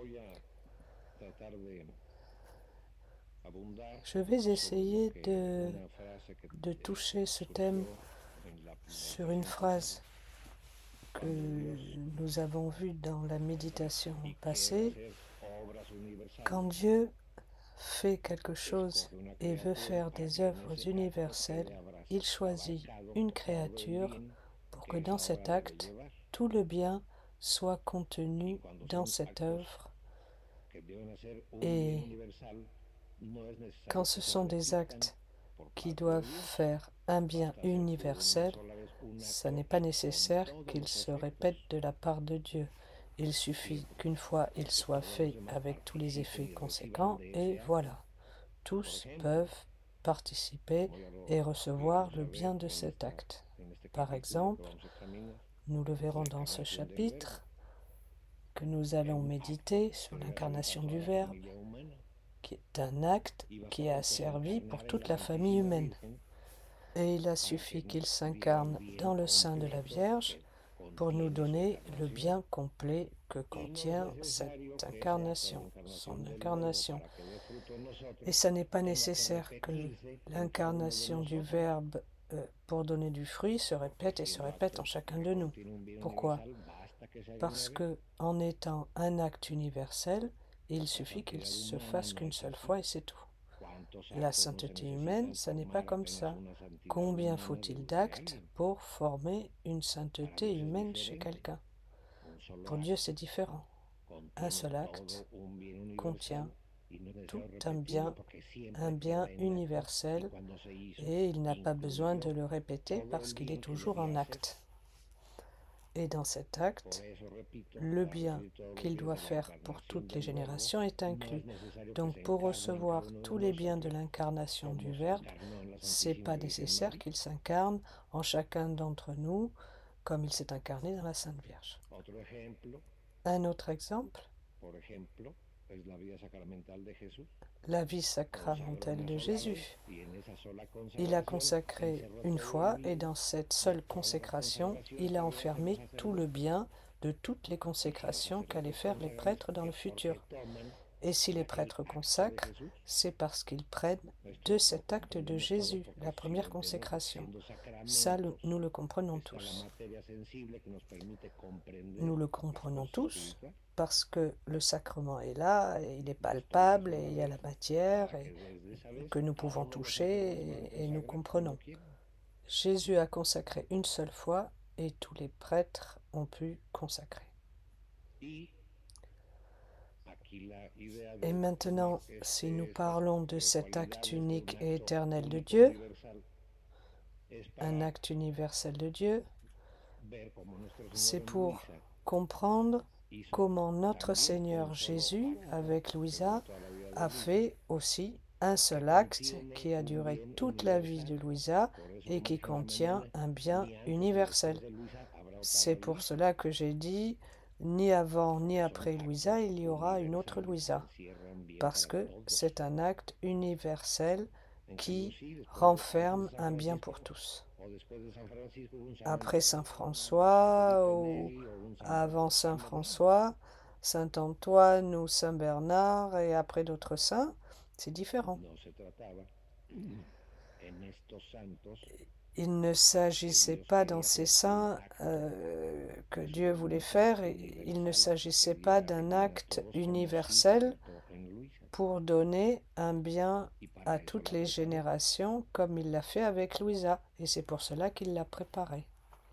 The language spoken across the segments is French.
Je vais essayer de toucher ce thème sur une phrase que nous avons vue dans la méditation passée. Quand Dieu fait quelque chose et veut faire des œuvres universelles, il choisit une créature pour que dans cet acte, tout le bien soit contenu dans cette œuvre. Et quand ce sont des actes qui doivent faire un bien universel, ce n'est pas nécessaire qu'ils se répètent de la part de Dieu. Il suffit qu'une fois il soit fait avec tous les effets conséquents et voilà, tous peuvent participer et recevoir le bien de cet acte. Par exemple, nous le verrons dans ce chapitre que nous allons méditer sur l'incarnation du Verbe, qui est un acte qui a servi pour toute la famille humaine. Et il a suffi qu'il s'incarne dans le sein de la Vierge pour nous donner le bien complet que contient cette incarnation, son incarnation. Et ça n'est pas nécessaire que l'incarnation du Verbe pour donner du fruit se répète et se répète en chacun de nous. Pourquoi ? Parce que en étant un acte universel, il suffit qu'il se fasse qu'une seule fois et c'est tout. La sainteté humaine, ça n'est pas comme ça. Combien faut-il d'actes pour former une sainteté humaine chez quelqu'un ? Pour Dieu, c'est différent. Un seul acte contient tout un bien universel, et il n'a pas besoin de le répéter parce qu'il est toujours en acte. Et dans cet acte, le bien qu'il doit faire pour toutes les générations est inclus. Donc pour recevoir tous les biens de l'incarnation du Verbe, c'est pas nécessaire qu'il s'incarne en chacun d'entre nous comme il s'est incarné dans la Sainte Vierge. Un autre exemple, la vie sacramentelle de Jésus. Il a consacré une fois, et dans cette seule consécration, il a enfermé tout le bien de toutes les consécrations qu'allaient faire les prêtres dans le futur. Et si les prêtres consacrent, c'est parce qu'ils prennent de cet acte de Jésus, la première consécration. Ça, nous le comprenons tous. Nous le comprenons tous parce que le sacrement est là, et il est palpable, et il y a la matière et que nous pouvons toucher et nous comprenons. Jésus a consacré une seule fois et tous les prêtres ont pu consacrer. Et maintenant, si nous parlons de cet acte unique et éternel de Dieu, un acte universel de Dieu, c'est pour comprendre comment notre Seigneur Jésus, avec Louisa, a fait aussi un seul acte qui a duré toute la vie de Louisa et qui contient un bien universel. C'est pour cela que j'ai dit, ni avant ni après Louisa, il y aura une autre Louisa, parce que c'est un acte universel qui renferme un bien pour tous. Après Saint François ou avant Saint François, Saint Antoine ou Saint Bernard et après d'autres saints, c'est différent. Il ne s'agissait pas dans ces saints que Dieu voulait faire, il ne s'agissait pas d'un acte universel pour donner un bien à toutes les générations comme il l'a fait avec Louisa, et c'est pour cela qu'il l'a préparé.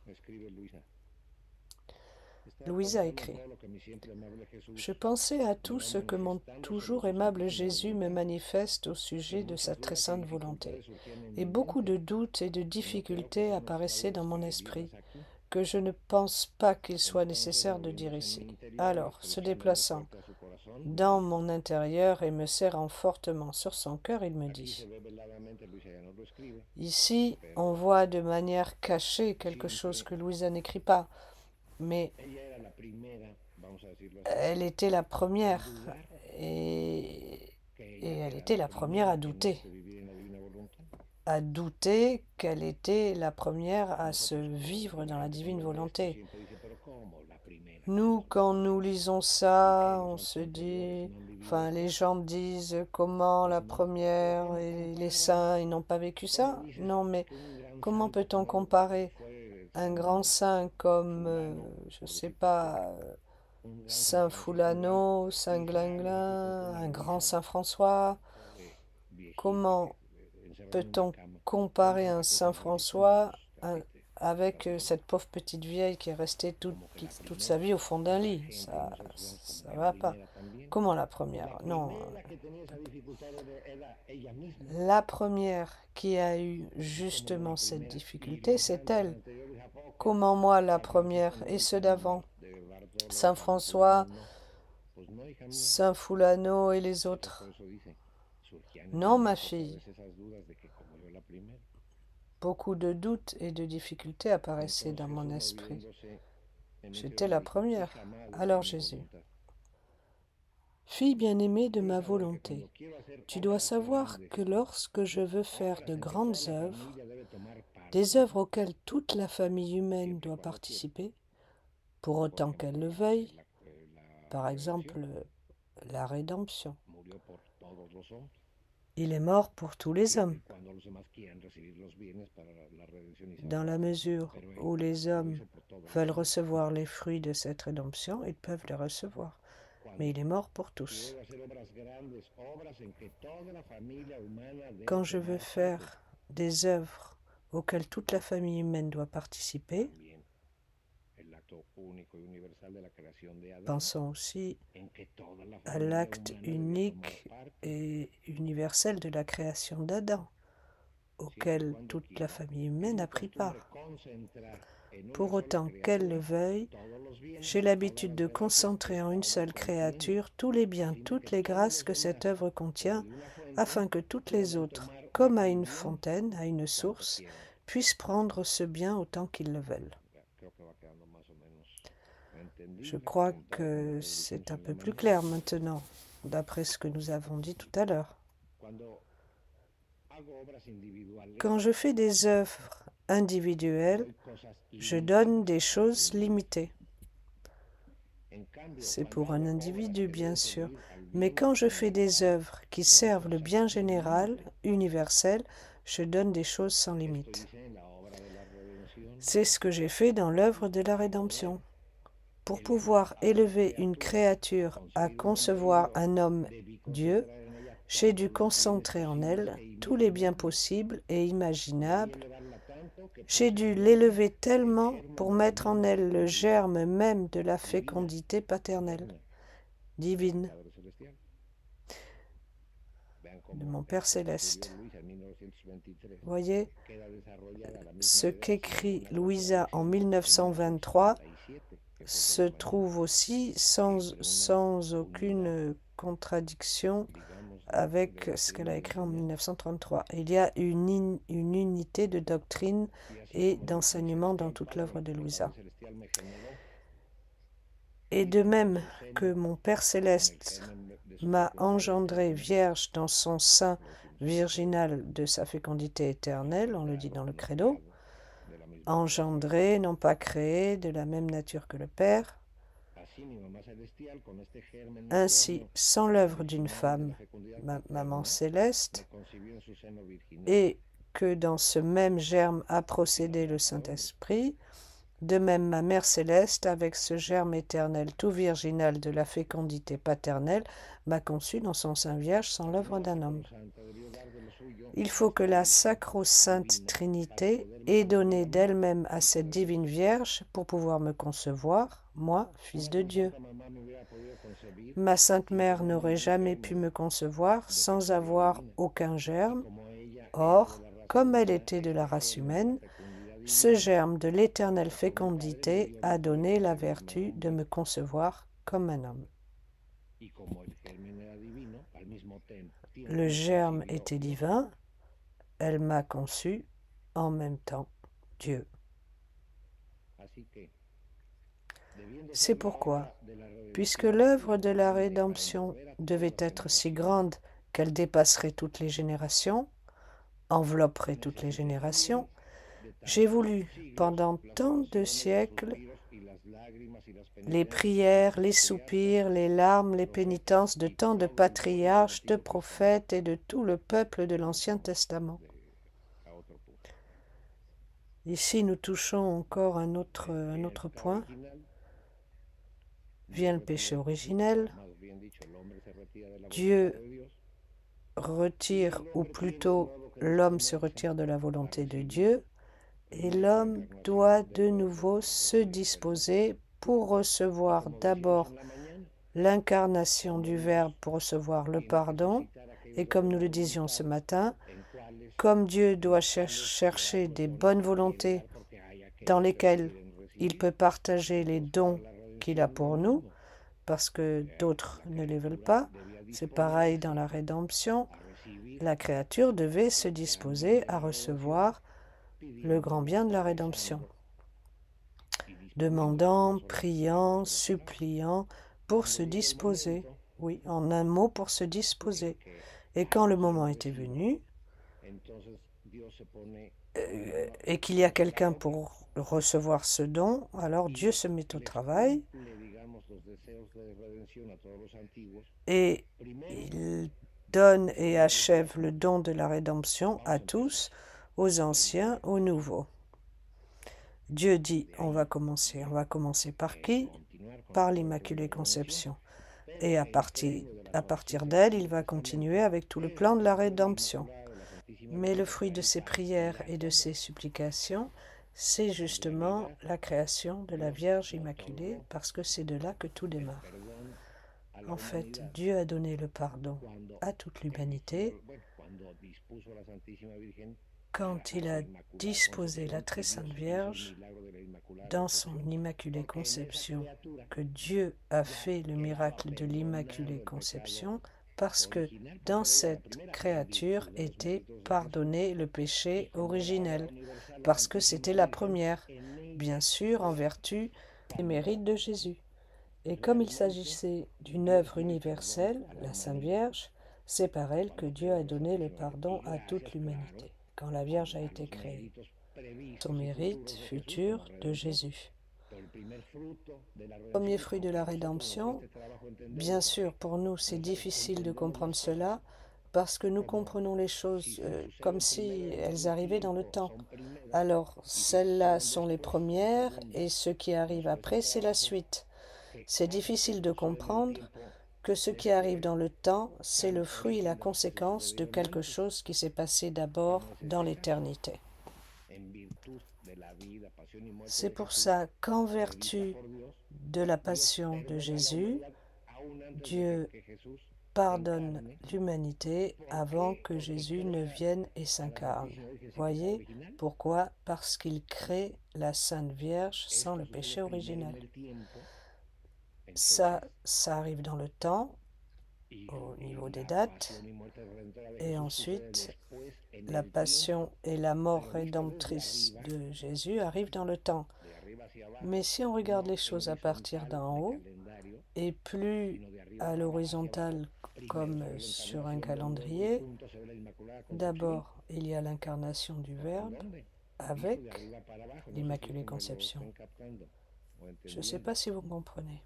Louisa écrit : Je pensais à tout ce que mon toujours aimable Jésus me manifeste au sujet de sa très sainte volonté, et beaucoup de doutes et de difficultés apparaissaient dans mon esprit, que je ne pense pas qu'il soit nécessaire de dire ici. Alors, se déplaçant dans mon intérieur et me serrant fortement sur son cœur, il me dit : Ici, on voit de manière cachée quelque chose que Louisa n'écrit pas, mais elle était la première, et elle était la première à douter qu'elle était la première à se vivre dans la divine volonté. Nous, quand nous lisons ça, on se dit, enfin, les gens disent comment la première et les saints, ils n'ont pas vécu ça. Non, mais comment peut-on comparer un grand saint comme, je sais pas, Saint Foulano, Saint Glinglin, un grand Saint François? Comment peut-on comparer un Saint François avec cette pauvre petite vieille qui est restée toute sa vie au fond d'un lit? Ça va pas. Comment la première? Non. La première qui a eu justement cette difficulté, c'est elle. Comment moi, la première et ceux d'avant? Saint François, Saint Foulano et les autres? Non, ma fille. Beaucoup de doutes et de difficultés apparaissaient dans mon esprit. J'étais la première. Alors Jésus, fille bien-aimée de ma volonté, tu dois savoir que lorsque je veux faire de grandes œuvres, des œuvres auxquelles toute la famille humaine doit participer, pour autant qu'elle le veuille, par exemple la rédemption. Il est mort pour tous les hommes. Dans la mesure où les hommes veulent recevoir les fruits de cette rédemption, ils peuvent les recevoir. Mais il est mort pour tous. Quand je veux faire des œuvres auxquelles toute la famille humaine doit participer, pensons aussi à l'acte unique et universel de la création d'Adam, auquel toute la famille humaine a pris part. Pour autant qu'elle le veuille, j'ai l'habitude de concentrer en une seule créature tous les biens, toutes les grâces que cette œuvre contient, afin que toutes les autres, comme à une fontaine, à une source, puissent prendre ce bien autant qu'ils le veulent. Je crois que c'est un peu plus clair maintenant, d'après ce que nous avons dit tout à l'heure. Quand je fais des œuvres individuelles, je donne des choses limitées. C'est pour un individu, bien sûr. Mais quand je fais des œuvres qui servent le bien général, universel, je donne des choses sans limite. C'est ce que j'ai fait dans l'œuvre de la rédemption. Pour pouvoir élever une créature à concevoir un homme Dieu, j'ai dû concentrer en elle tous les biens possibles et imaginables. J'ai dû l'élever tellement pour mettre en elle le germe même de la fécondité paternelle, divine, de mon Père céleste. Voyez, ce qu'écrit Louisa en 1923 se trouve aussi sans aucune contradiction avec ce qu'elle a écrit en 1933. Il y a une unité de doctrine et d'enseignement dans toute l'œuvre de Louisa. Et de même que mon Père céleste m'a engendré vierge dans son sein virginal de sa fécondité éternelle, on le dit dans le credo, engendré, non pas créé, de la même nature que le Père. Ainsi, sans l'œuvre d'une femme, ma maman céleste, et que dans ce même germe a procédé le Saint-Esprit, de même ma Mère céleste, avec ce germe éternel tout virginal de la fécondité paternelle, m'a conçu dans son sein vierge sans l'œuvre d'un homme. Il faut que la sacro-sainte Trinité ait donné d'elle-même à cette divine Vierge pour pouvoir me concevoir, moi, fils de Dieu. Ma Sainte Mère n'aurait jamais pu me concevoir sans avoir aucun germe. Or, comme elle était de la race humaine, ce germe de l'éternelle fécondité a donné la vertu de me concevoir comme un homme. Le germe était divin, elle m'a conçu en même temps Dieu. C'est pourquoi, puisque l'œuvre de la rédemption devait être si grande qu'elle dépasserait toutes les générations, envelopperait toutes les générations, j'ai voulu, pendant tant de siècles, les prières, les soupirs, les larmes, les pénitences de tant de patriarches, de prophètes et de tout le peuple de l'Ancien Testament. Ici, nous touchons encore un autre point. Vient le péché originel. Dieu retire, ou plutôt l'homme se retire de la volonté de Dieu, et l'homme doit de nouveau se disposer pour recevoir d'abord l'incarnation du Verbe, pour recevoir le pardon, et comme nous le disions ce matin, comme Dieu doit chercher des bonnes volontés dans lesquelles il peut partager les dons qu'il a pour nous, parce que d'autres ne les veulent pas, c'est pareil dans la rédemption, la créature devait se disposer à recevoir le grand bien de la rédemption, demandant, priant, suppliant, pour se disposer, oui, en un mot, pour se disposer. Et quand le moment était venu, et qu'il y a quelqu'un pour recevoir ce don, alors Dieu se met au travail et il donne et achève le don de la rédemption à tous, aux anciens, aux nouveaux. Dieu dit, on va commencer par qui? Par l'Immaculée Conception. Et à partir d'elle, il va continuer avec tout le plan de la rédemption. Mais le fruit de ses prières et de ses supplications, c'est justement la création de la Vierge Immaculée, parce que c'est de là que tout démarre. En fait, Dieu a donné le pardon à toute l'humanité quand il a disposé la Très Sainte Vierge dans son Immaculée Conception, que Dieu a fait le miracle de l'Immaculée Conception, parce que dans cette créature était pardonné le péché originel, parce que c'était la première, bien sûr en vertu des mérites de Jésus. Et comme il s'agissait d'une œuvre universelle, la Sainte Vierge, c'est par elle que Dieu a donné le pardon à toute l'humanité, quand la Vierge a été créée, son mérite futur de Jésus. Premier fruit de la rédemption, bien sûr, pour nous, c'est difficile de comprendre cela parce que nous comprenons les choses comme si elles arrivaient dans le temps. Alors, celles-là sont les premières et ce qui arrive après, c'est la suite. C'est difficile de comprendre que ce qui arrive dans le temps, c'est le fruit et la conséquence de quelque chose qui s'est passé d'abord dans l'éternité. C'est pour ça qu'en vertu de la passion de Jésus, Dieu pardonne l'humanité avant que Jésus ne vienne et s'incarne. Voyez pourquoi? Parce qu'il crée la Sainte Vierge sans le péché original. Ça arrive dans le temps, au niveau des dates, et ensuite la passion et la mort rédemptrice de Jésus arrivent dans le temps. Mais si on regarde les choses à partir d'en haut, et plus à l'horizontale comme sur un calendrier, d'abord il y a l'incarnation du Verbe avec l'Immaculée Conception. Je ne sais pas si vous comprenez.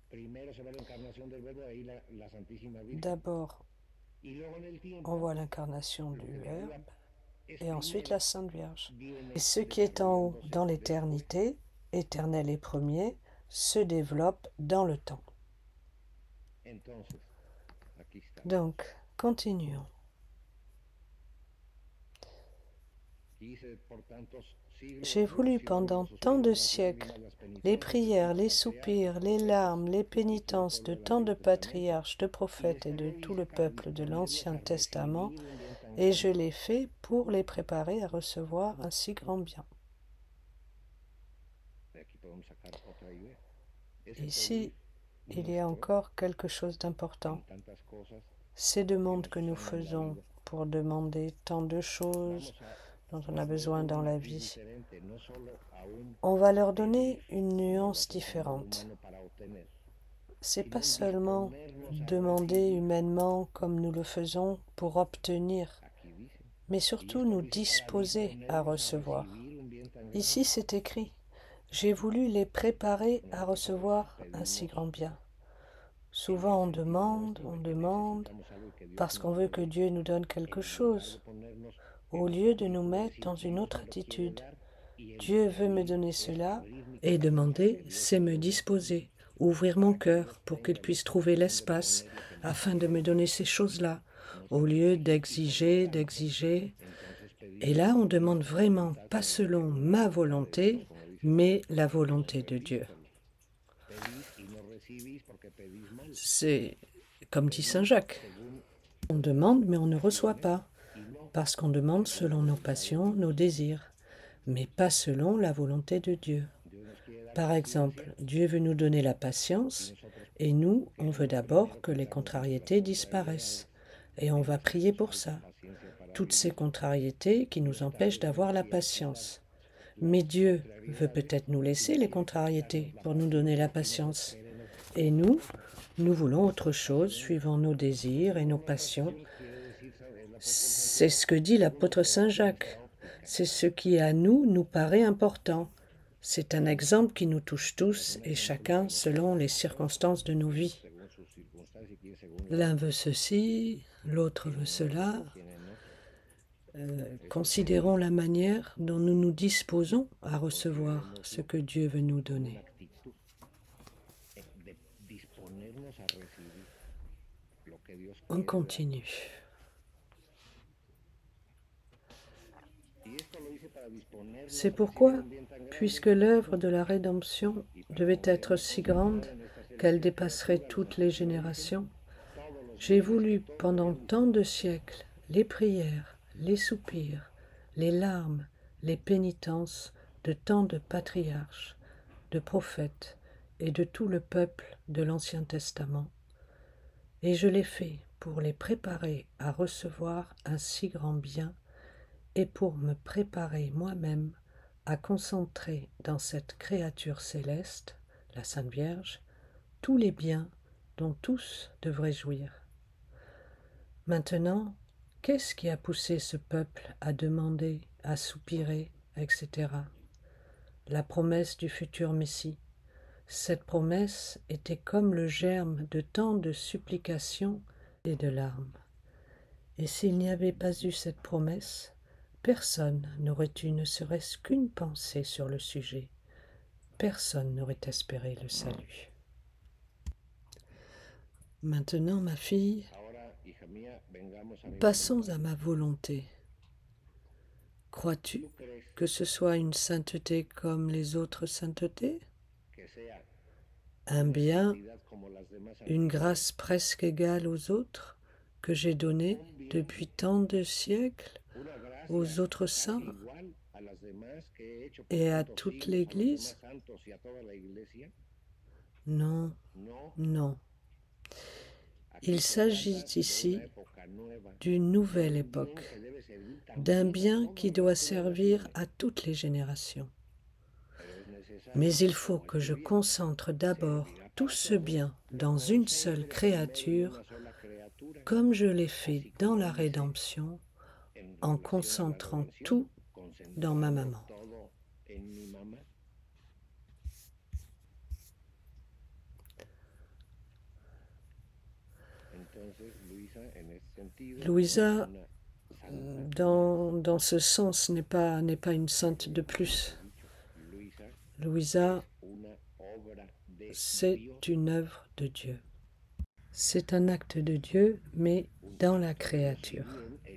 D'abord, on voit l'incarnation du Verbe et ensuite la Sainte Vierge. Et ce qui est en haut dans l'éternité, éternel et premier, se développe dans le temps. Donc, continuons. J'ai voulu pendant tant de siècles les prières, les soupirs, les larmes, les pénitences de tant de patriarches, de prophètes et de tout le peuple de l'Ancien Testament, et je l'ai fait pour les préparer à recevoir un si grand bien. Ici, il y a encore quelque chose d'important. Ces demandes que nous faisons pour demander tant de choses dont on a besoin dans la vie, on va leur donner une nuance différente. C'est pas seulement demander humainement comme nous le faisons pour obtenir, mais surtout nous disposer à recevoir. Ici, c'est écrit. J'ai voulu les préparer à recevoir un si grand bien. Souvent on demande, parce qu'on veut que Dieu nous donne quelque chose, au lieu de nous mettre dans une autre attitude. Dieu veut me donner cela, et demander, c'est me disposer, ouvrir mon cœur pour qu'il puisse trouver l'espace afin de me donner ces choses-là, au lieu d'exiger. Et là, on demande vraiment, pas selon ma volonté, mais la volonté de Dieu. C'est comme dit Saint Jacques. On demande, mais on ne reçoit pas, parce qu'on demande selon nos passions, nos désirs, mais pas selon la volonté de Dieu. Par exemple, Dieu veut nous donner la patience, et nous, on veut d'abord que les contrariétés disparaissent, et on va prier pour ça. Toutes ces contrariétés qui nous empêchent d'avoir la patience. Mais Dieu veut peut-être nous laisser les contrariétés pour nous donner la patience. Et nous voulons autre chose, suivant nos désirs et nos passions. C'est ce que dit l'apôtre Saint Jacques. C'est ce qui à nous paraît important. C'est un exemple qui nous touche tous et chacun selon les circonstances de nos vies. L'un veut ceci, l'autre veut cela. Considérons la manière dont nous nous disposons à recevoir ce que Dieu veut nous donner. On continue. C'est pourquoi, puisque l'œuvre de la rédemption devait être si grande qu'elle dépasserait toutes les générations, j'ai voulu pendant tant de siècles les prières, les soupirs, les larmes, les pénitences de tant de patriarches, de prophètes et de tout le peuple de l'Ancien Testament. Et je l'ai fait pour les préparer à recevoir un si grand bien et pour me préparer moi-même à concentrer dans cette créature céleste, la Sainte Vierge, tous les biens dont tous devraient jouir. Maintenant, qu'est-ce qui a poussé ce peuple à demander, à soupirer, etc. La promesse du futur Messie. Cette promesse était comme le germe de tant de supplications et de larmes. Et s'il n'y avait pas eu cette promesse, personne n'aurait eu ne serait-ce qu'une pensée sur le sujet. Personne n'aurait espéré le salut. Maintenant, ma fille, passons à ma volonté. Crois-tu que ce soit une sainteté comme les autres saintetés? Un bien, une grâce presque égale aux autres que j'ai donnée depuis tant de siècles aux autres saints et à toute l'Église? Non, non. Il s'agit ici d'une nouvelle époque, d'un bien qui doit servir à toutes les générations. Mais il faut que je concentre d'abord tout ce bien dans une seule créature, comme je l'ai fait dans la rédemption, en concentrant tout dans ma maman. Louisa, dans ce sens, n'est pas une sainte de plus. Louisa, c'est une œuvre de Dieu. C'est un acte de Dieu, mais dans la créature.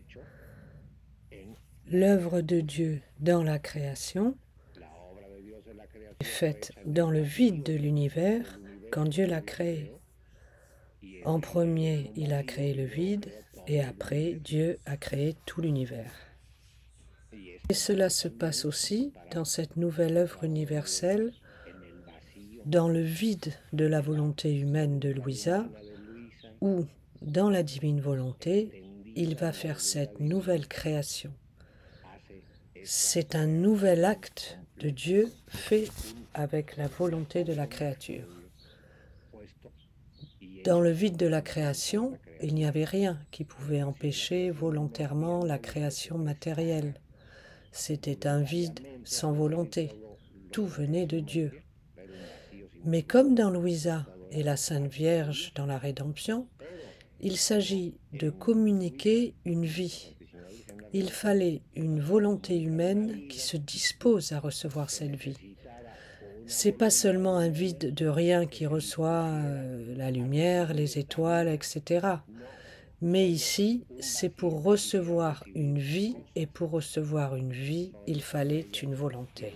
L'œuvre de Dieu dans la création est faite dans le vide de l'univers quand Dieu l'a créé. En premier, il a créé le vide, et après, Dieu a créé tout l'univers. Et cela se passe aussi dans cette nouvelle œuvre universelle, dans le vide de la volonté humaine de Louisa, où, dans la divine volonté, il va faire cette nouvelle création. C'est un nouvel acte de Dieu fait avec la volonté de la créature. Dans le vide de la création, il n'y avait rien qui pouvait empêcher volontairement la création matérielle. C'était un vide sans volonté. tout venait de Dieu. Mais comme dans Louisa et la Sainte Vierge dans la Rédemption, il s'agit de communiquer une vie. Il fallait une volonté humaine qui se dispose à recevoir cette vie. C'est pas seulement un vide de rien qui reçoit la lumière, les étoiles, etc. Mais ici, c'est pour recevoir une vie, et pour recevoir une vie, il fallait une volonté.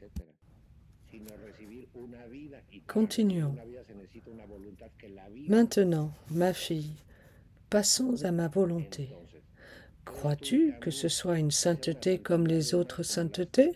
Continuons. Maintenant, ma fille, passons à ma volonté. Crois-tu que ce soit une sainteté comme les autres saintetés?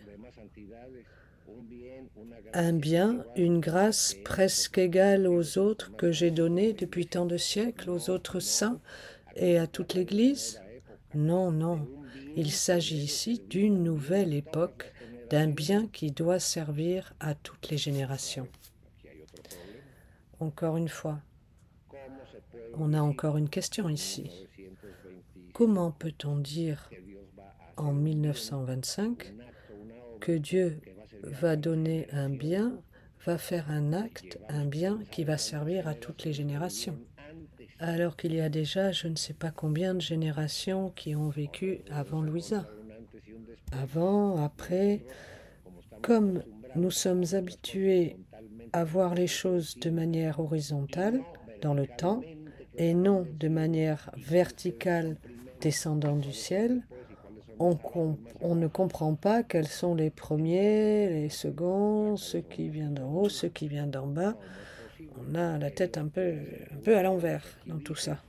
Un bien, une grâce presque égale aux autres que j'ai données depuis tant de siècles aux autres saints et à toute l'Église? Non, non, il s'agit ici d'une nouvelle époque, d'un bien qui doit servir à toutes les générations. Encore une fois, on a encore une question ici. Comment peut-on dire en 1925 que Dieu va donner un bien, va faire un acte, un bien qui va servir à toutes les générations, alors qu'il y a déjà je ne sais pas combien de générations qui ont vécu avant Louisa. Avant, après, comme nous sommes habitués à voir les choses de manière horizontale, dans le temps, et non de manière verticale descendant du ciel, on ne comprend pas quels sont les premiers, les seconds, ce qui vient d'en haut, ce qui vient d'en bas. On a la tête un peu à l'envers dans tout ça.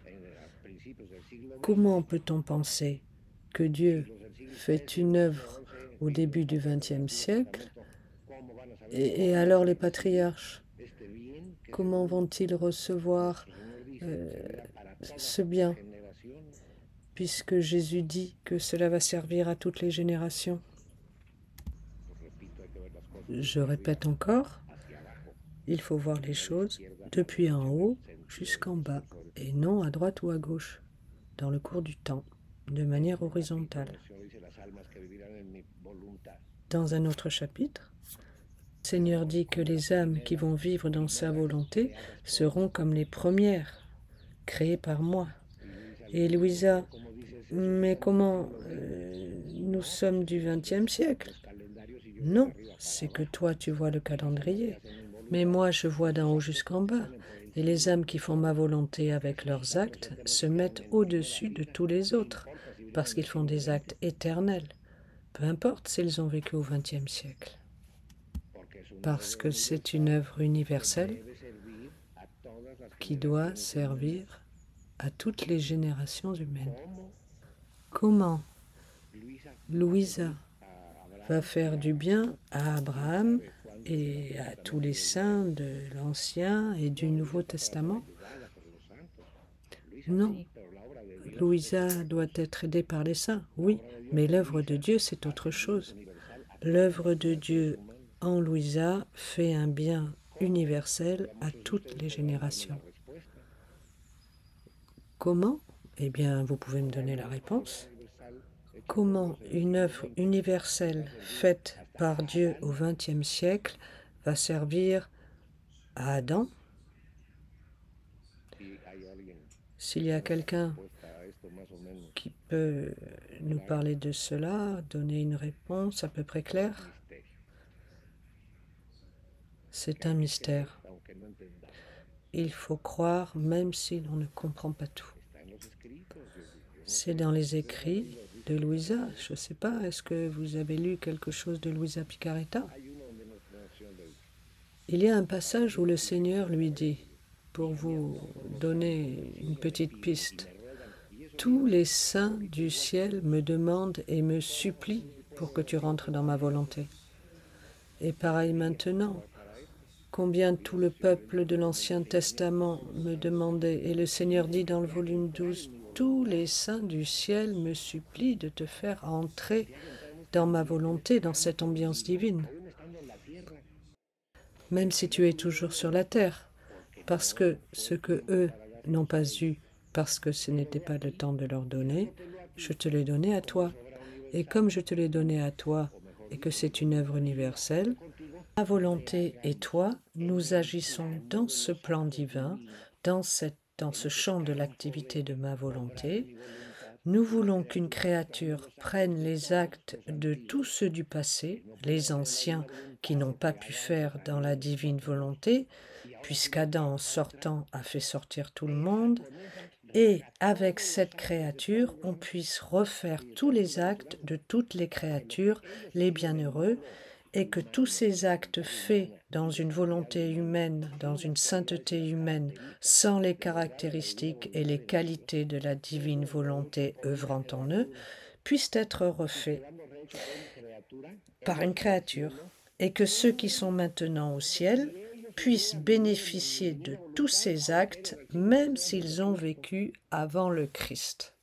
Comment peut-on penser que Dieu fait une œuvre au début du XXe siècle et alors les patriarches, comment vont-ils recevoir ce bien, puisque Jésus dit que cela va servir à toutes les générations? Je répète encore, il faut voir les choses depuis en haut jusqu'en bas, et non à droite ou à gauche, dans le cours du temps, de manière horizontale. Dans un autre chapitre, le Seigneur dit que les âmes qui vont vivre dans sa volonté seront comme les premières, créées par moi. Et Louisa, mais comment nous sommes du XXe siècle? Non, c'est que toi tu vois le calendrier, mais moi je vois d'en haut jusqu'en bas. Et les âmes qui font ma volonté avec leurs actes se mettent au-dessus de tous les autres, parce qu'ils font des actes éternels, peu importe s'ils ont vécu au XXe siècle. Parce que c'est une œuvre universelle qui doit servir à toutes les générations humaines. Comment Louisa va faire du bien à Abraham et à tous les saints de l'Ancien et du Nouveau Testament? Non. Louisa doit être aidée par les saints, oui, mais l'œuvre de Dieu, c'est autre chose. L'œuvre de Dieu en Louisa fait un bien universel à toutes les générations. Comment? Eh bien, vous pouvez me donner la réponse. Comment une œuvre universelle faite par Dieu au XXe siècle va servir à Adam? S'il y a quelqu'un qui peut nous parler de cela, donner une réponse à peu près claire? C'est un mystère. Il faut croire même si l'on ne comprend pas tout. C'est dans les écrits de Louisa. Je ne sais pas, est-ce que vous avez lu quelque chose de Louisa Picaretta? Il y a un passage où le Seigneur lui dit, pour vous donner une petite piste, « Tous les saints du ciel me demandent et me supplient pour que tu rentres dans ma volonté. » Et pareil maintenant, combien tout le peuple de l'Ancien Testament me demandait, et le Seigneur dit dans le volume 12, « Tous les saints du ciel me supplient de te faire entrer dans ma volonté, dans cette ambiance divine. » Même si tu es toujours sur la terre, parce que ce que eux n'ont pas eu, parce que ce n'était pas le temps de leur donner, je te l'ai donné à toi. Et comme je te l'ai donné à toi, et que c'est une œuvre universelle. Ma volonté et toi, nous agissons dans ce plan divin, dans ce champ de l'activité de ma volonté. Nous voulons qu'une créature prenne les actes de tous ceux du passé, les anciens qui n'ont pas pu faire dans la divine volonté, puisqu'Adam en sortant a fait sortir tout le monde, et avec cette créature, on puisse refaire tous les actes de toutes les créatures, les bienheureux, et que tous ces actes faits dans une volonté humaine, dans une sainteté humaine, sans les caractéristiques et les qualités de la divine volonté œuvrant en eux, puissent être refaits par une créature, et que ceux qui sont maintenant au ciel puissent bénéficier de tous ces actes, même s'ils ont vécu avant le Christ.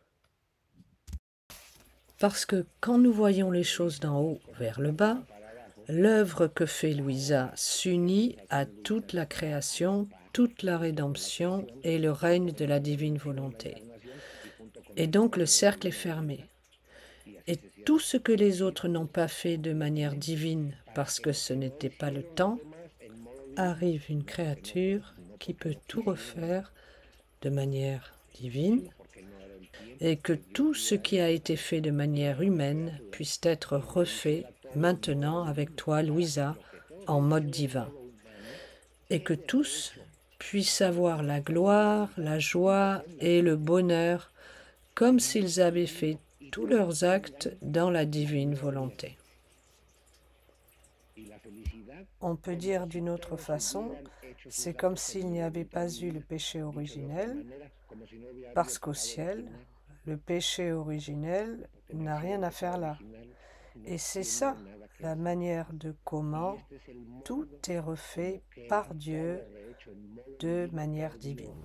Parce que quand nous voyons les choses d'en haut vers le bas, l'œuvre que fait Louisa s'unit à toute la création, toute la rédemption et le règne de la divine volonté. Et donc le cercle est fermé. Et tout ce que les autres n'ont pas fait de manière divine parce que ce n'était pas le temps, arrive une créature qui peut tout refaire de manière divine et que tout ce qui a été fait de manière humaine puisse être refait maintenant avec toi, Louisa, en mode divin. Et que tous puissent avoir la gloire, la joie et le bonheur comme s'ils avaient fait tous leurs actes dans la divine volonté. On peut dire d'une autre façon, c'est comme s'il n'y avait pas eu le péché originel, parce qu'au ciel, le péché originel n'a rien à faire là. Et c'est ça, la manière de comment tout est refait par Dieu de manière divine.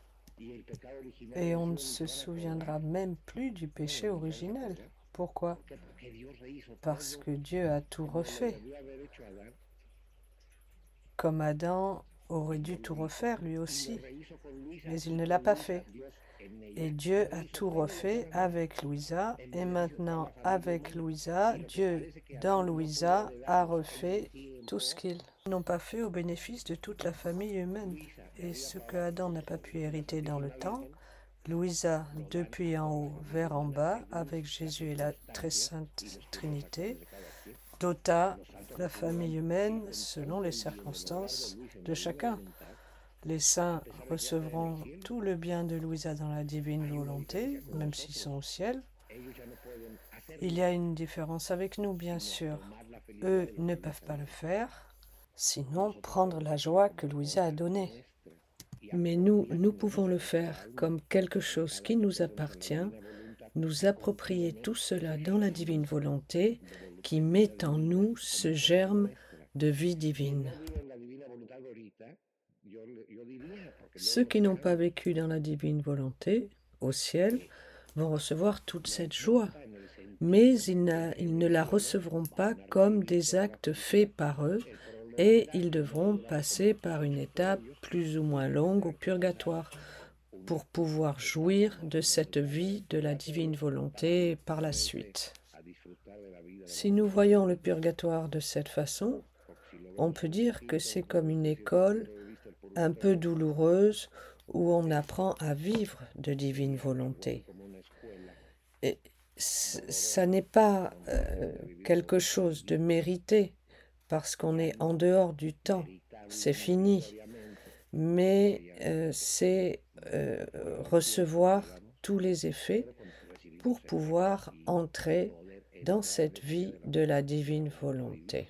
Et on ne se souviendra même plus du péché originel. Pourquoi? Parce que Dieu a tout refait. Comme Adam aurait dû tout refaire lui aussi, mais il ne l'a pas fait. Et Dieu a tout refait avec Louisa, et maintenant avec Louisa, Dieu dans Louisa a refait tout ce qu'ils n'ont pas fait au bénéfice de toute la famille humaine. Et ce que Adam n'a pas pu hériter dans le temps, Louisa, depuis en haut vers en bas, avec Jésus et la très sainte Trinité, dota la famille humaine selon les circonstances de chacun. Les saints recevront tout le bien de Louisa dans la divine volonté, même s'ils sont au ciel. Il y a une différence avec nous, bien sûr. Eux ne peuvent pas le faire, sinon prendre la joie que Louisa a donnée. Mais nous pouvons le faire comme quelque chose qui nous appartient, nous approprier tout cela dans la divine volonté qui met en nous ce germe de vie divine. Ceux qui n'ont pas vécu dans la divine volonté, au ciel, vont recevoir toute cette joie, mais ils ne la recevront pas comme des actes faits par eux, et ils devront passer par une étape plus ou moins longue au purgatoire pour pouvoir jouir de cette vie de la divine volonté par la suite. Si nous voyons le purgatoire de cette façon, on peut dire que c'est comme une école un peu douloureuse où on apprend à vivre de divine volonté. Et ça n'est pas quelque chose de mérité parce qu'on est en dehors du temps, c'est fini, mais c'est recevoir tous les effets pour pouvoir entrer dans cette vie de la divine volonté.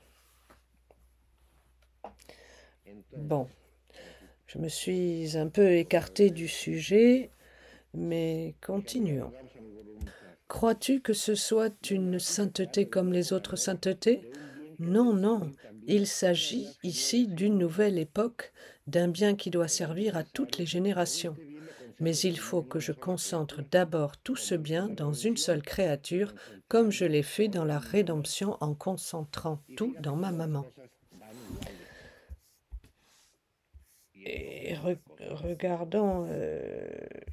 Bon, je me suis un peu écartée du sujet, mais continuons. Crois-tu que ce soit une sainteté comme les autres saintetés? Non, non, il s'agit ici d'une nouvelle époque, d'un bien qui doit servir à toutes les générations. Mais il faut que je concentre d'abord tout ce bien dans une seule créature, comme je l'ai fait dans la rédemption en concentrant tout dans ma maman. Et regardons,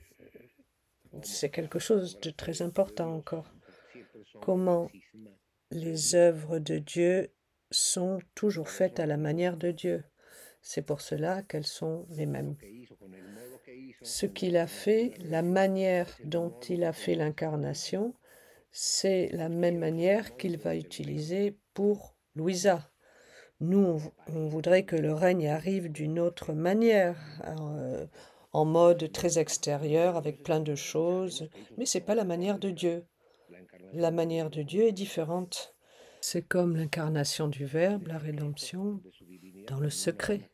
c'est quelque chose de très important encore. Comment les œuvres de Dieu sont toujours faites à la manière de Dieu. C'est pour cela qu'elles sont les mêmes. Ce qu'il a fait, la manière dont il a fait l'incarnation, c'est la même manière qu'il va utiliser pour Louisa. Nous, on voudrait que le règne arrive d'une autre manière, en mode très extérieur, avec plein de choses, mais ce n'est pas la manière de Dieu. La manière de Dieu est différente. C'est comme l'incarnation du Verbe, la rédemption, dans le secret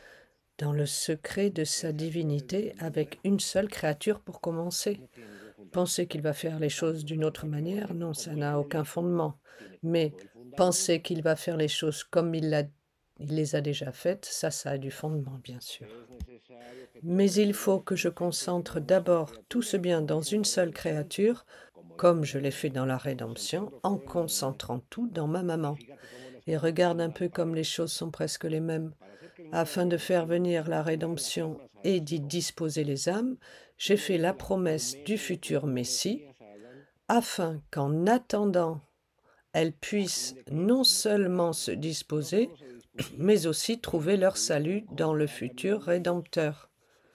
de sa divinité, avec une seule créature pour commencer. Penser qu'il va faire les choses d'une autre manière, non, ça n'a aucun fondement. Mais penser qu'il va faire les choses comme il les a déjà faites, ça a du fondement, bien sûr. Mais il faut que je concentre d'abord tout ce bien dans une seule créature, comme je l'ai fait dans la rédemption, en concentrant tout dans ma maman. Et regarde un peu comme les choses sont presque les mêmes. Afin de faire venir la rédemption et d'y disposer les âmes, j'ai fait la promesse du futur Messie, afin qu'en attendant, elles puissent non seulement se disposer, mais aussi trouver leur salut dans le futur Rédempteur.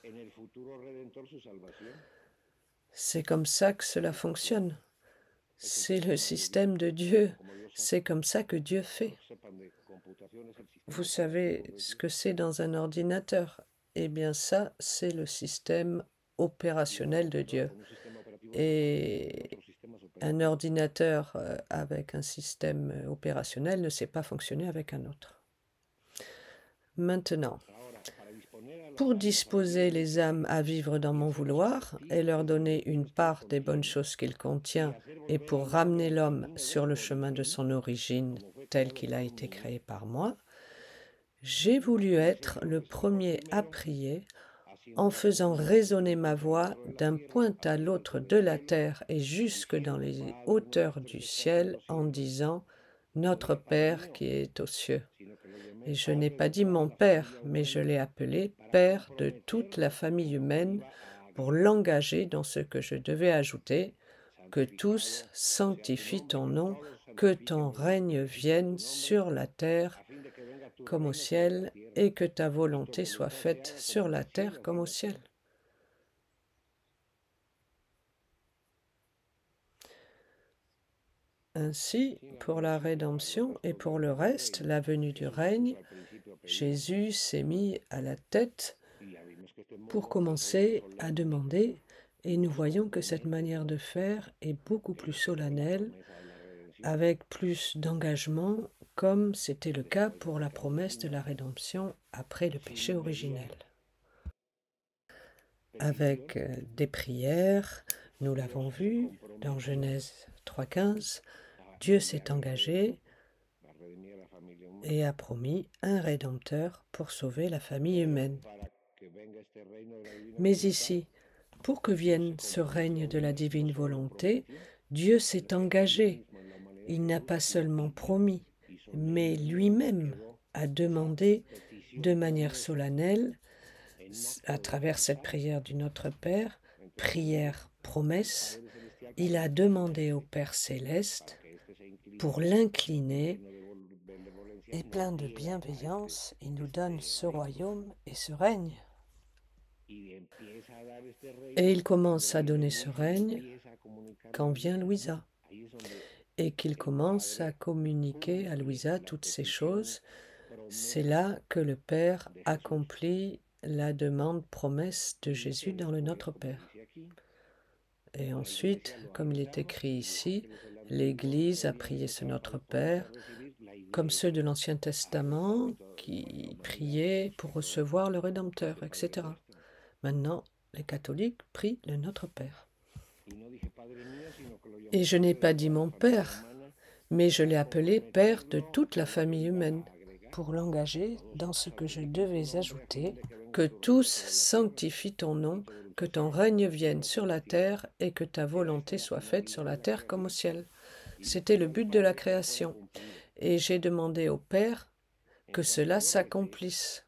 C'est comme ça que cela fonctionne. C'est le système de Dieu. C'est comme ça que Dieu fait. Vous savez ce que c'est dans un ordinateur? Eh bien ça, c'est le système opérationnel de Dieu. Et un ordinateur avec un système opérationnel ne sait pas fonctionner avec un autre. Maintenant, pour disposer les âmes à vivre dans mon vouloir et leur donner une part des bonnes choses qu'il contient, et pour ramener l'homme sur le chemin de son origine tel qu'il a été créé par moi, j'ai voulu être le premier à prier en faisant résonner ma voix d'un point à l'autre de la terre et jusque dans les hauteurs du ciel en disant « Notre Père qui est aux cieux ». Et je n'ai pas dit mon Père, mais je l'ai appelé Père de toute la famille humaine pour l'engager dans ce que je devais ajouter, que tous sanctifient ton nom, que ton règne vienne sur la terre comme au ciel, et que ta volonté soit faite sur la terre comme au ciel. Ainsi, pour la rédemption et pour le reste, la venue du règne, Jésus s'est mis à la tête pour commencer à demander, et nous voyons que cette manière de faire est beaucoup plus solennelle, avec plus d'engagement, comme c'était le cas pour la promesse de la rédemption après le péché originel. Avec des prières, nous l'avons vu dans Genèse 3,15, Dieu s'est engagé et a promis un Rédempteur pour sauver la famille humaine. Mais ici, pour que vienne ce règne de la divine volonté, Dieu s'est engagé. Il n'a pas seulement promis, mais lui-même a demandé de manière solennelle, à travers cette prière du Notre Père, prière promesse, il a demandé au Père céleste pour l'incliner, et plein de bienveillance, il nous donne ce royaume et ce règne. Et il commence à donner ce règne quand vient Louisa, et qu'il commence à communiquer à Louisa toutes ces choses. C'est là que le Père accomplit la demande promesse de Jésus dans le Notre Père. Et ensuite, comme il est écrit ici, l'Église a prié ce Notre Père, comme ceux de l'Ancien Testament qui priaient pour recevoir le Rédempteur, etc. Maintenant, les catholiques prient le Notre Père. Et je n'ai pas dit mon Père, mais je l'ai appelé Père de toute la famille humaine, pour l'engager dans ce que je devais ajouter, que tous sanctifient ton nom, que ton règne vienne sur la terre et que ta volonté soit faite sur la terre comme au ciel. C'était le but de la création. Et j'ai demandé au Père que cela s'accomplisse.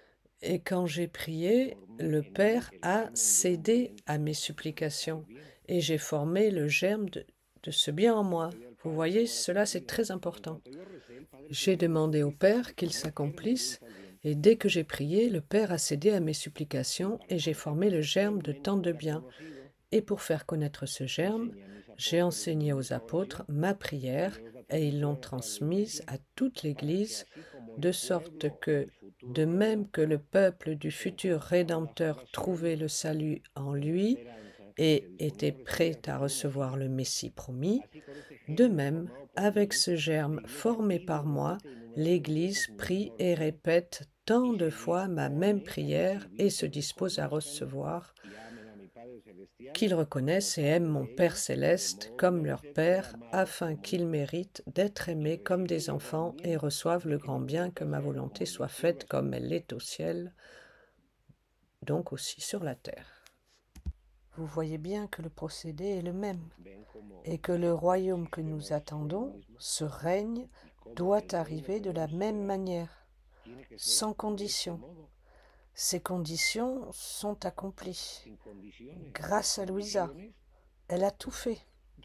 Et quand j'ai prié, le Père a cédé à mes supplications. et j'ai formé le germe de ce bien en moi. Vous voyez, cela c'est très important. J'ai demandé au Père qu'il s'accomplisse, et dès que j'ai prié, le Père a cédé à mes supplications et j'ai formé le germe de tant de bien. Et pour faire connaître ce germe, j'ai enseigné aux apôtres ma prière et ils l'ont transmise à toute l'Église, de sorte que, de même que le peuple du futur Rédempteur trouvait le salut en lui et était prêt à recevoir le Messie promis, de même, avec ce germe formé par moi, l'Église prie et répète tant de fois ma même prière et se dispose à recevoir, qu'ils reconnaissent et aiment mon Père céleste comme leur Père, afin qu'ils méritent d'être aimés comme des enfants et reçoivent le grand bien, que ma volonté soit faite comme elle l'est au ciel, donc aussi sur la terre. Vous voyez bien que le procédé est le même, et que le royaume que nous attendons, ce règne, doit arriver de la même manière, sans condition. Ces conditions sont accomplies. Grâce à Louisa, elle a tout fait.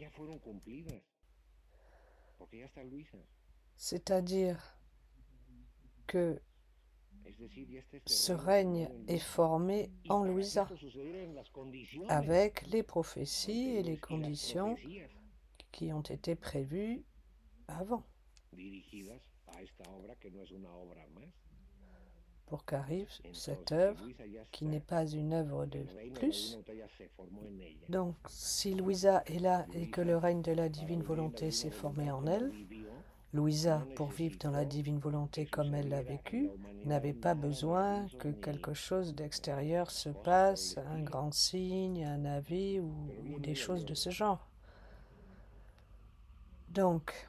C'est-à-dire que ce règne est formé en Louisa, avec les prophéties et les conditions qui ont été prévues avant, pour qu'arrive cette œuvre qui n'est pas une œuvre de plus. Donc, si Louisa est là et que le règne de la divine volonté s'est formé en elle, Louisa, pour vivre dans la divine volonté comme elle l'a vécu, n'avait pas besoin que quelque chose d'extérieur se passe, un grand signe, un avis ou des choses de ce genre. Donc,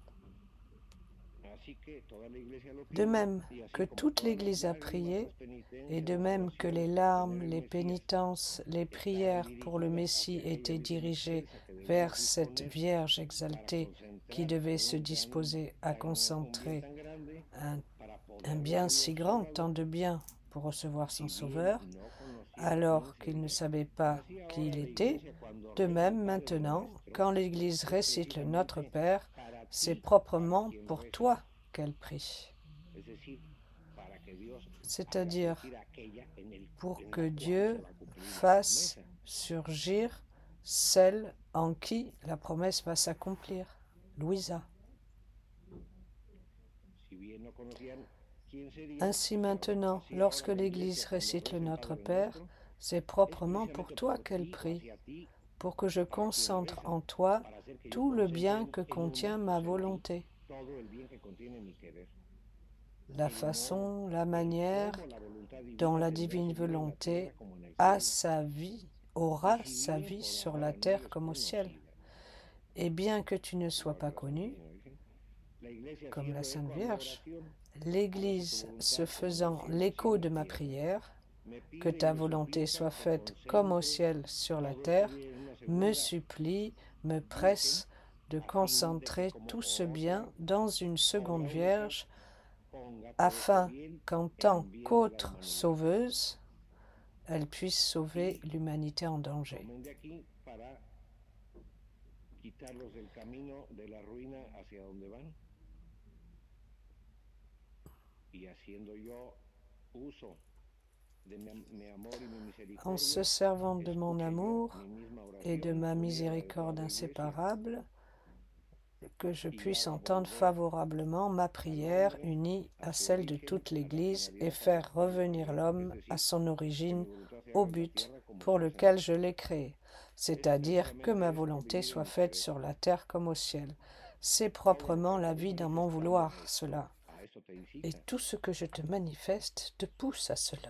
de même que toute l'Église a prié, et de même que les larmes, les pénitences, les prières pour le Messie étaient dirigées vers cette Vierge exaltée qui devait se disposer à concentrer un bien si grand, tant de bien pour recevoir son Sauveur, alors qu'il ne savait pas qui il était, de même maintenant, quand l'Église récite le Notre Père, c'est proprement pour toi qu'elle prie. C'est-à-dire pour que Dieu fasse surgir celle en qui la promesse va s'accomplir, Louisa. Ainsi maintenant, lorsque l'Église récite le Notre Père, c'est proprement pour toi qu'elle prie, pour que je concentre en toi tout le bien que contient ma volonté. La façon, la manière dont la divine volonté a sa vie, aura sa vie sur la terre comme au ciel. Et bien que tu ne sois pas connu, comme la Sainte Vierge, l'Église se faisant l'écho de ma prière, que ta volonté soit faite comme au ciel sur la terre, me supplie, me presse de concentrer tout ce bien dans une seconde Vierge, afin qu'en tant qu'autre sauveuse, elle puisse sauver l'humanité en danger. En se servant de mon amour et de ma miséricorde inséparable, que je puisse entendre favorablement ma prière unie à celle de toute l'Église et faire revenir l'homme à son origine, au but pour lequel je l'ai créé, c'est-à-dire que ma volonté soit faite sur la terre comme au ciel. C'est proprement la vie dans mon vouloir, cela. Et tout ce que je te manifeste te pousse à cela.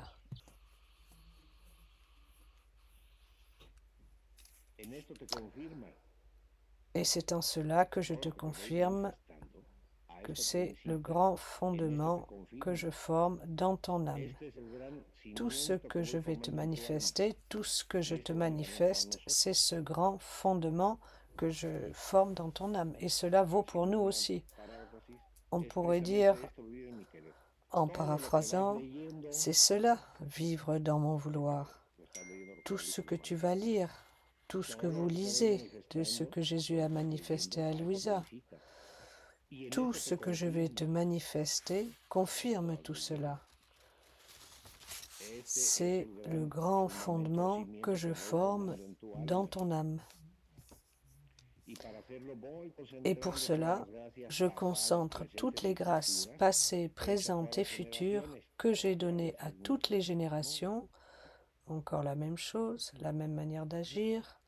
Et c'est en cela que je te confirme que c'est le grand fondement que je forme dans ton âme. Tout ce que je vais te manifester, tout ce que je te manifeste, c'est ce grand fondement que je forme dans ton âme. Et cela vaut pour nous aussi. On pourrait dire, en paraphrasant, c'est cela, vivre dans mon vouloir. Tout ce que tu vas lire, tout ce que vous lisez, de ce que Jésus a manifesté à Louisa. Tout ce que je vais te manifester confirme tout cela. C'est le grand fondement que je forme dans ton âme. Et pour cela, je concentre toutes les grâces passées, présentes et futures que j'ai données à toutes les générations. Encore la même chose, la même manière d'agir.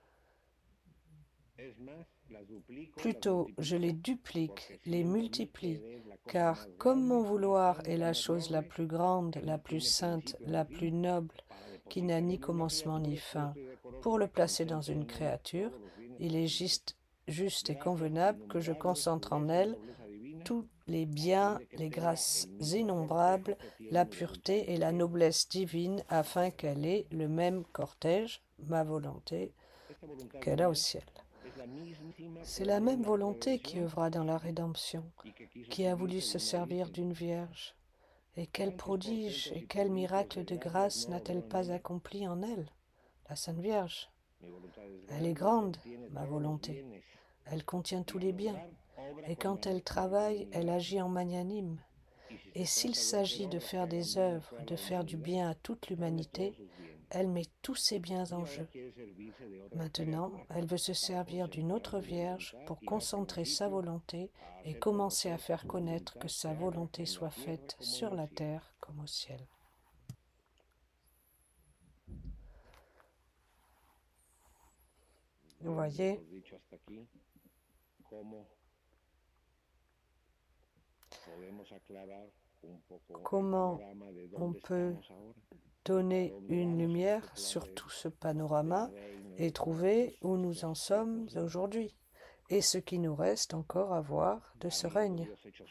Plutôt, je les duplique, les multiplie, car comme mon vouloir est la chose la plus grande, la plus sainte, la plus noble, qui n'a ni commencement ni fin, pour le placer dans une créature, il est juste et convenable que je concentre en elle tous les biens, les grâces innombrables, la pureté et la noblesse divine, afin qu'elle ait le même cortège, ma volonté, qu'elle a au ciel. C'est la même volonté qui œuvra dans la rédemption, qui a voulu se servir d'une vierge. Et quel prodige et quel miracle de grâce n'a-t-elle pas accompli en elle, la Sainte Vierge? Elle est grande, ma volonté. Elle contient tous les biens. Et quand elle travaille, elle agit en magnanime. Et s'il s'agit de faire des œuvres, de faire du bien à toute l'humanité, elle met tous ses biens en jeu. Maintenant, elle veut se servir d'une autre Vierge pour concentrer sa volonté et commencer à faire connaître que sa volonté soit faite sur la terre comme au ciel. Vous voyez comment on peut donner une lumière sur tout ce panorama et trouver où nous en sommes aujourd'hui et ce qui nous reste encore à voir de ce règne.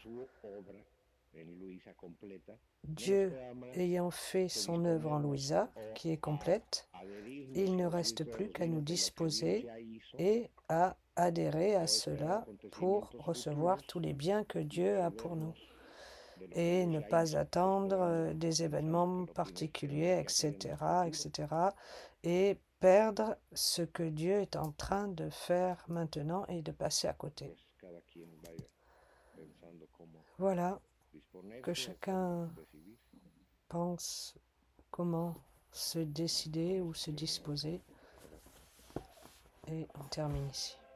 Dieu ayant fait son œuvre en Louisa, qui est complète, il ne reste plus qu'à nous disposer et à adhérer à cela pour recevoir tous les biens que Dieu a pour nous et ne pas attendre des événements particuliers, etc., etc., et perdre ce que Dieu est en train de faire maintenant et de passer à côté. Voilà, que chacun pense comment se décider ou se disposer, et on termine ici.